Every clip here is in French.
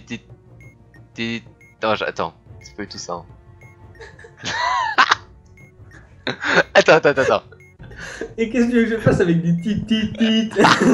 Non, attends, c'est pas du tout ça. Hein. Attends. Et qu'est-ce que tu veux que je fasse avec des tit.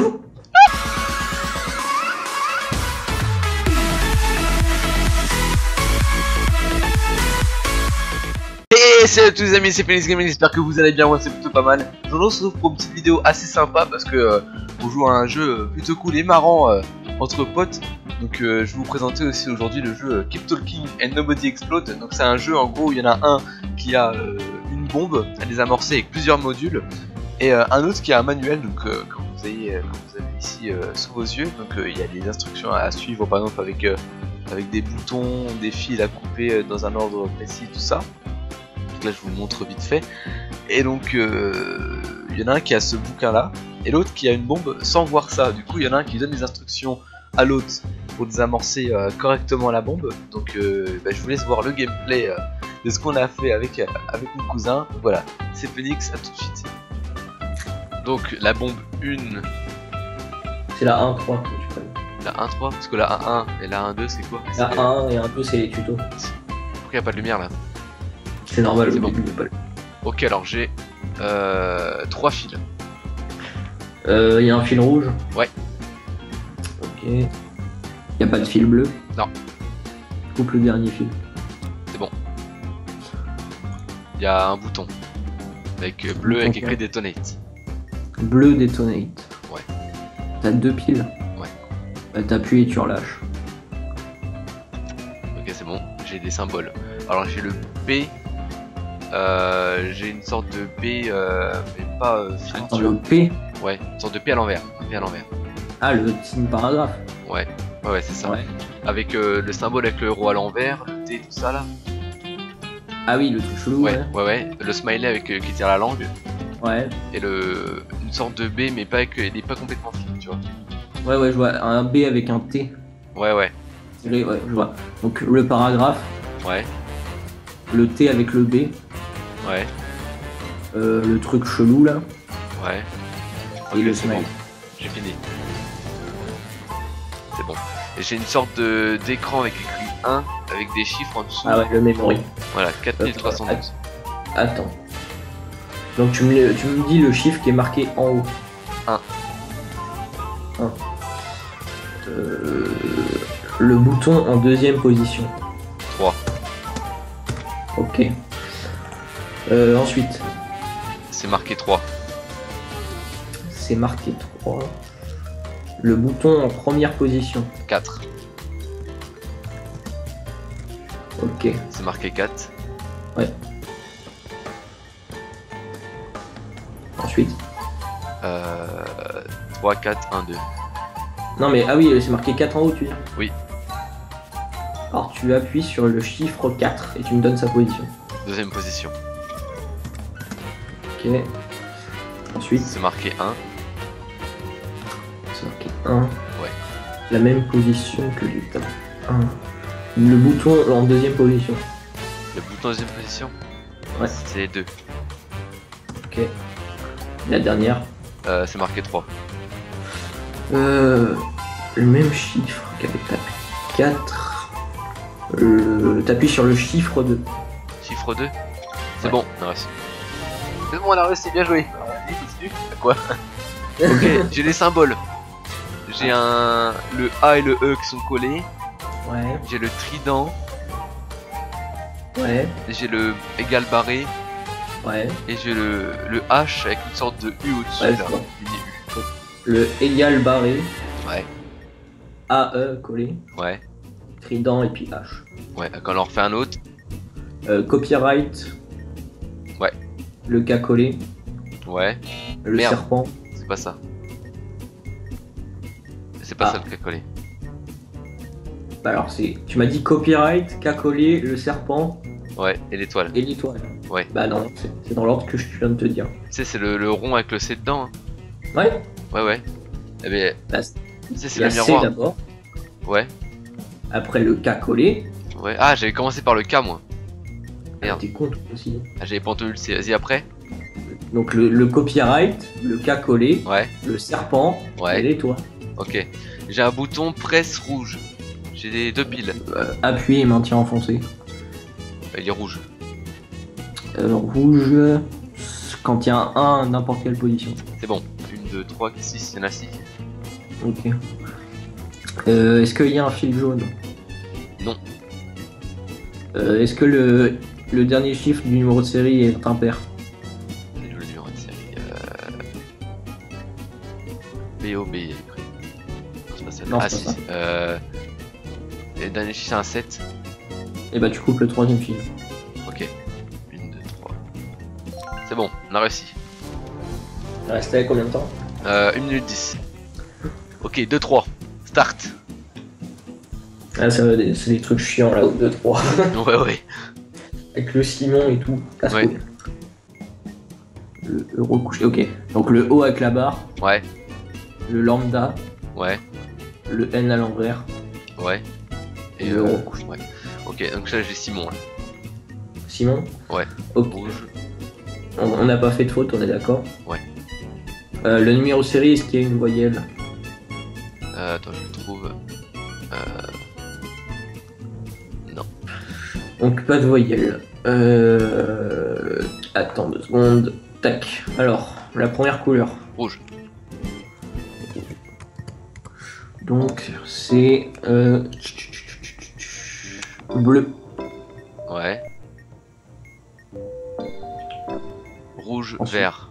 Et salut à tous les amis, c'est Phoenix Gaming, j'espère que vous allez bien, moi c'est plutôt pas mal. Je vous retrouve pour une petite vidéo assez sympa parce que on joue à un jeu plutôt cool et marrant entre potes. Donc je vais vous présenter aussi aujourd'hui le jeu Keep Talking and Nobody Explode. Donc c'est un jeu en gros où il y en a un qui a une bombe à désamorcer avec plusieurs modules et un autre qui a un manuel, donc comme vous avez ici sous vos yeux. Donc il y a des instructions à suivre, par exemple avec des boutons, des fils à couper dans un ordre précis, tout ça. Donc là je vous le montre vite fait. Et donc il y en a un qui a ce bouquin là et l'autre qui a une bombe sans voir ça. Du coup il y en a un qui donne des instructions à l'autre pour désamorcer correctement la bombe. Donc je vous laisse voir le gameplay de ce qu'on a fait avec mon cousin. Voilà, c'est Phoenix, à tout de suite. Donc la bombe 1, C'est la 1-3 que tu prennes. la 1-3, parce que la 1-1 et la 1-2 c'est quoi? La 1 et 1-2 c'est les tutos. Pourquoi il n'y a pas de lumière là? C'est normal, C'est au bon. début, il y a pas le- Ok, alors j'ai 3 fils. Il y a un fil rouge. Ouais. Ok. Il n'y a pas de fil bleu. Non. Coupe le dernier fil. C'est bon. Il y a un bouton avec bleu avec écrit Detonate. Bleu détonate. Ouais. T'as 2 piles. Ouais. Bah, t'appuies et tu relâches. Ok, c'est bon, j'ai des symboles. Alors j'ai le B, j'ai une sorte de B, mais pas Attends, finiture. le P. Ouais, une sorte de P à l'envers. Un P à l'envers. Ah, le signe paragraphe. Ouais, c'est ça. Ouais. Avec le symbole avec le euro à l'envers, le T, tout ça là. Ah oui, le truc chelou. Ouais. Le smiley avec qui tire la langue. Ouais. Et une sorte de B, mais pas avec, il est pas complètement fini, tu vois. Ouais, je vois. Un B avec un T. Ouais. Ouais, je vois. Donc le paragraphe, Ouais. le T avec le B, Ouais. le truc chelou là, Ouais. et Ok, le c'est smile. bon. J'ai fini. C'est bon. Et j'ai une sorte d'écran avec écrit 1 avec des chiffres en dessous. Ah ouais, le memory. Voilà, 4312. Attends. Donc tu me dis le chiffre qui est marqué en haut. 1. Le bouton en deuxième position. 3. Ok. Ensuite, C'est marqué 3. c'est marqué 3. Le bouton en première position. 4. Ok. C'est marqué 4. Ouais. Ensuite. 3, 4, 1, 2. Non mais ah oui, c'est marqué 4 en haut, tu dis. Oui. Alors tu appuies sur le chiffre 4 et tu me donnes sa position. Deuxième position. Ok. Ensuite, C'est marqué 1. c'est marqué 1. Ouais. La même position que l'étape 1. Le bouton en deuxième position. Le bouton deuxième position. Ouais. C'est les 2. Ok. La dernière. C'est marqué 3. Le même chiffre qu'avec ta 4. T'appuies sur le chiffre 2. Chiffre 2. C'est Ouais. bon, on a réussi. C'est bon, on a réussi, bien joué. Vas-y, continue. Quoi? Ok, j'ai des symboles. J'ai le A et le E qui sont collés. Ouais. J'ai le trident. Ouais. J'ai le égal barré. Ouais. Et j'ai le H avec une sorte de U au-dessus. Ouais, là. je vois. Mini U. Le égal barré. Ouais. AE collé. Ouais. Trident et puis H. Ouais, quand on en refait un autre. Copyright. Ouais. Le K collé. Ouais. Le Merde. serpent. C'est pas ça. C'est pas Ah. ça le cas collé. Bah alors c'est. Tu m'as dit copyright, K collé, le serpent Ouais, et l'étoile. et l'étoile. Ouais. Bah non, c'est dans l'ordre que je viens de te dire. Tu sais, c'est le rond avec le C dedans. Hein. Ouais. Ouais. Eh ben, Bah, tu sais, c'est il y a le C miroir. d'abord. Ouais. Après le K collé. Ouais. Ah, j'avais commencé par le K moi. Merde. T'es con toi aussi. Ah, j'avais pas entendu le C. Vas-y après. Donc le copyright, le K collé, Ouais. le serpent et Ouais. l'étoile. Ok. J'ai un bouton presse rouge. J'ai des 2 piles. Appui et maintien enfoncé. Il est rouge. Rouge, quand il y a un 1 à n'importe quelle position. C'est bon. 1, 2, 3, 6, il y en a 6. Ok. Est-ce qu'il y a un fil jaune? Non. Est-ce que le dernier chiffre du numéro de série est impair? Le numéro de série. BOB. Non, c'est pas ça. Non, Ah c'est si. pas Et le dernier chiffre c'est un 7. Et bah tu coupes le troisième fil. Ok. 1, 2, 3. C'est bon, on a réussi. Il restait combien de temps? 1 minute 10. Ok, 2, 3. Start. Ah, c'est des trucs chiants là, 2, 3. Ouais. Avec le ciment et tout. Ouais. Le euro couché. Ok. Donc le O avec la barre, Ouais. le lambda, Ouais. le N à l'envers. Ouais. Et Le euro couché. ouais. Ok, donc là j'ai Simon là. Simon? Ouais. Ok. Rouge. On n'a pas fait de faute, on est d'accord? Ouais. Le numéro série, est-ce qu'il y a une voyelle? Attends, je le trouve. Non. Donc pas de voyelle. Attends 2 secondes. Tac. Alors, la première couleur. Rouge. Donc c'est bleu. Ouais. Rouge, Ensuite. vert.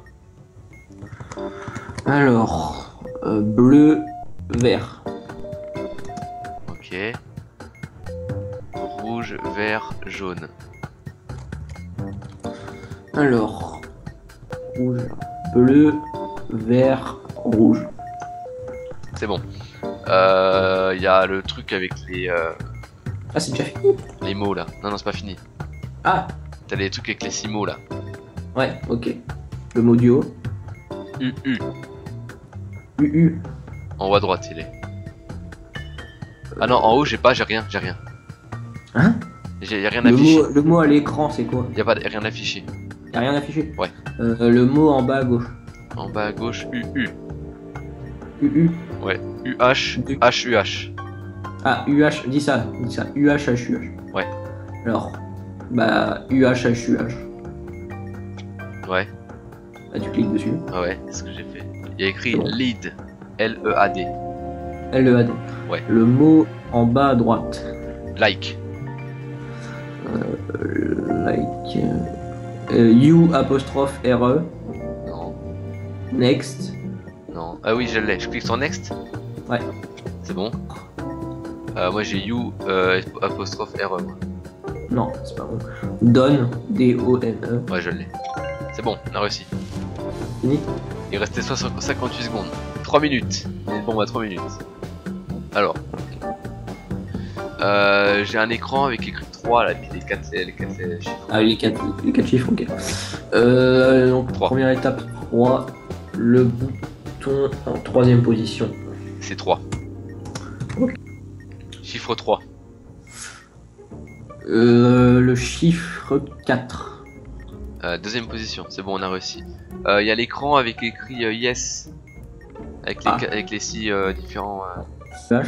Alors, bleu, vert. Ok. Rouge, vert, jaune. Alors, rouge, bleu, vert, rouge. C'est bon. Il y a le truc avec Ah, c'est déjà fini? les mots là. Non, c'est pas fini. Ah, T'as les trucs avec les 6 mots là. ouais, ok. Le mot du haut. UU. UU. En haut à droite, il est. Ah non, en haut, j'ai rien. Hein? Y'a rien affiché. Le mot à l'écran, c'est quoi? Y'a pas rien affiché. Y'a rien affiché? Ouais. Le mot en bas à gauche. En bas à gauche, UU. UU. Ouais. UH, HUH. Ah, UH, dis ça. UH. Ouais. Alors, bah, UH. Ouais. Là, tu cliques dessus. Ah ouais, c'est ce que j'ai fait. Il y a écrit C'est bon. lead. L-E-A-D. LEAD. Ouais. Le mot en bas à droite. Like. Like. U apostrophe RE. Non. Next. Non. Ah oui, je l'ai. Je clique sur next. Ouais. C'est bon. Moi j'ai you apostrophe RE. Moi. Non, c'est pas bon. Donne. D-O-N-E. Ouais, je l'ai. C'est bon, on a réussi. Fini. Il restait 58 secondes. 3 minutes. On est bon à 3 minutes. Alors. J'ai un écran avec écrit 3 là, puis les 4 chiffres. Ah, les 4 chiffres, ok. Donc, 3. première étape 3. Le bouton en troisième position. C'est 3. Ok. Chiffre 3. Le chiffre 4. Deuxième position, c'est bon, on a réussi. Il y a l'écran avec écrit yes. Avec les 6 différents. H.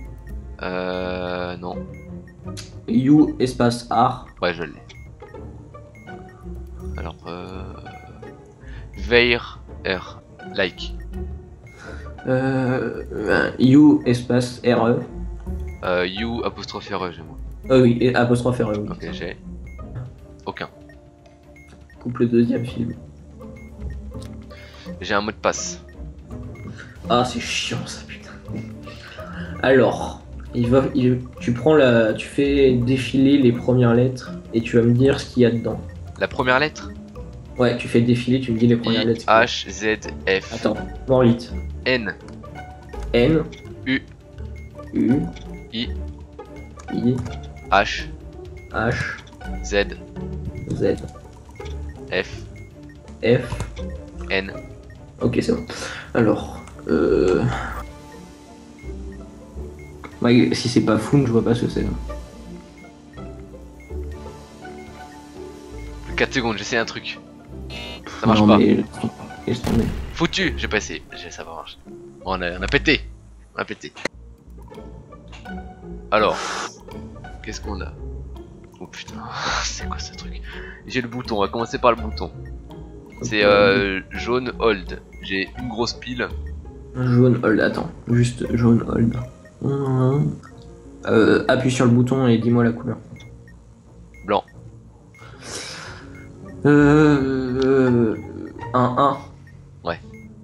Non. You espace art. Ouais, je l'ai. Alors, Veir R. Like. You espace RE. You apostrophe RE, j'ai moi. Oui, et apostrophe RE. Oui. Ok, j'ai. Aucun. Coupe le deuxième film. J'ai un mot de passe. Ah, c'est chiant ça, putain. Alors, tu fais défiler les premières lettres et tu vas me dire ce qu'il y a dedans. La première lettre Ouais, tu fais défiler, tu me dis les premières I, lettres. H, Z, F. Attends, Morlite. N. N. U. U. I. I. H. H. Z. Z. F. F. N. Ok, c'est bon. Alors, ouais, si c'est pas fou, je vois pas ce que c'est. Plus 4 secondes, j'essaie un truc. Ça marche Non, pas. mais... Laisse tomber. Foutu, j'ai pas essayé. Ça va marcher. On a pété. On a pété. Alors, qu'est-ce qu'on a? Oh putain, c'est quoi ce truc? J'ai le bouton, on va commencer par le bouton. C'est jaune hold. J'ai une grosse pile. Jaune hold, attends, juste jaune hold. Appuie sur le bouton et dis-moi la couleur. Blanc. Un 1. Ouais.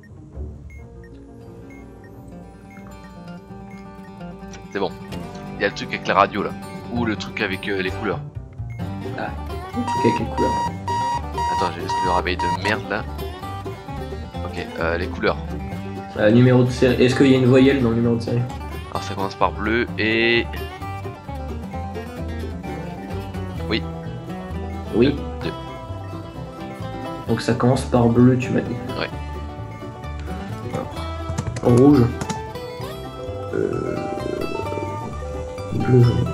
C'est bon. Il y a le truc avec la radio là. Ou le truc avec les couleurs. Ah, le truc avec les couleurs. Attends, j'ai juste le réveil de merde là. Ok, les couleurs. Numéro de série. Est-ce qu'il y a une voyelle dans le numéro de série? Alors ça commence par bleu et... Oui. Oui. 2. Donc ça commence par bleu, tu m'as dit. Ouais. En rouge. Bleu, jaune.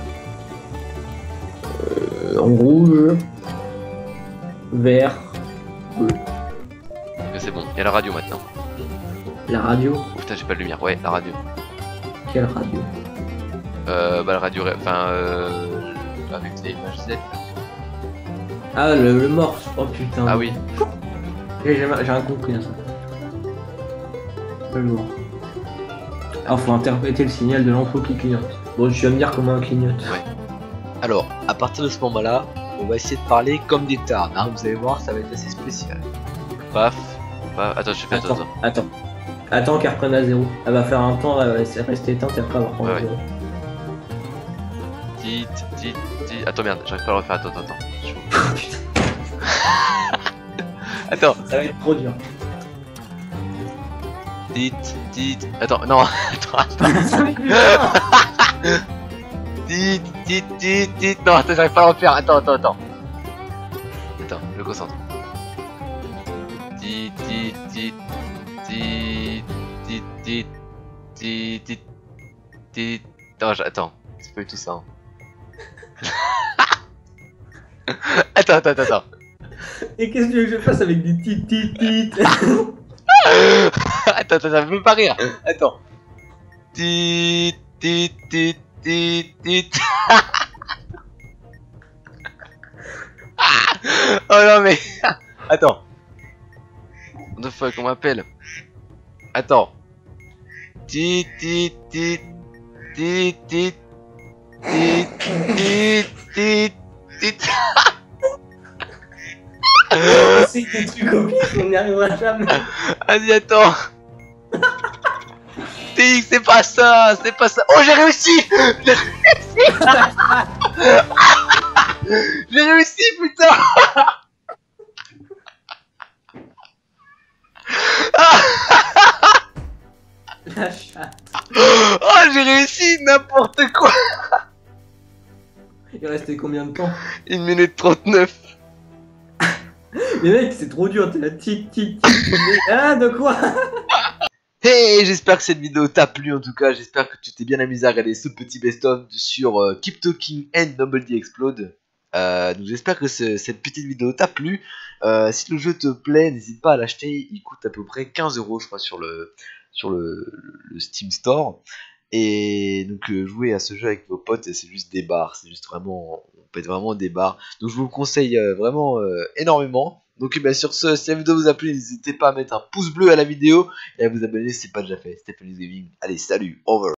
En rouge. Vert. Bleu. Mais c'est bon, il y a la radio maintenant. La radio. Oh putain, j'ai pas de lumière. Ouais, la radio. Quelle radio? Bah la radio, enfin avec les images Z. Ah, le morse. Oh putain. Ah oui. J'ai rien compris à ça. Le lourd. Ah, faut interpréter le signal de l'info qui clignote. Bon, tu vas me dire comment un clignote. Ouais. Alors, à partir de ce moment-là, on va essayer de parler comme des tards. Hein, vous allez voir, ça va être assez spécial. Paf. Paf. Attends, je fais attends. Attends qu'elle reprenne à 0. Elle va faire un temps, elle va rester éteinte et après elle va reprendre Ouais, à 0. Tit. Attends, merde, j'arrive pas à le refaire. Attends. Putain, Attends. ça va être trop dur. Tit. Attends, non. Attends. Tit. Non, attends, j'arrive pas à le refaire. Attends. Attends, je me concentre. Tit. Non, attends, c'est pas du tout ça. Hein. Attends. Et qu'est-ce que tu veux que je fasse avec des tit? Attends, ça me fait pas rire. Attends. Tit. Oh non mais. Attends. What the fuck, on m'appelle. Attends. Tit. C'est des trucs au pire, on n'y arrivera jamais. Vas-y, attends. TX, c'est pas ça. Oh, j'ai réussi. J'ai réussi, putain. La chatte. Oh, j'ai réussi, n'importe quoi. Il restait combien de temps? 1 minute 39. Mais mec, c'est trop dur, t'es la tit. Ah, de quoi? Hey, j'espère que cette vidéo t'a plu en tout cas, j'espère que tu t'es bien amusé à regarder ce petit best-of sur Keep Talking and Nobody Explode. Donc j'espère que cette petite vidéo t'a plu. Si le jeu te plaît, n'hésite pas à l'acheter, il coûte à peu près 15 € je crois sur le Steam Store. Et donc jouer à ce jeu avec vos potes, c'est juste des barres, c'est juste vraiment, on pète vraiment des barres. Donc je vous le conseille vraiment énormément. Donc sur ce, si la vidéo vous a plu, n'hésitez pas à mettre un pouce bleu à la vidéo et à vous abonner si ce n'est pas déjà fait. Stephanie's Gaming, allez salut, over.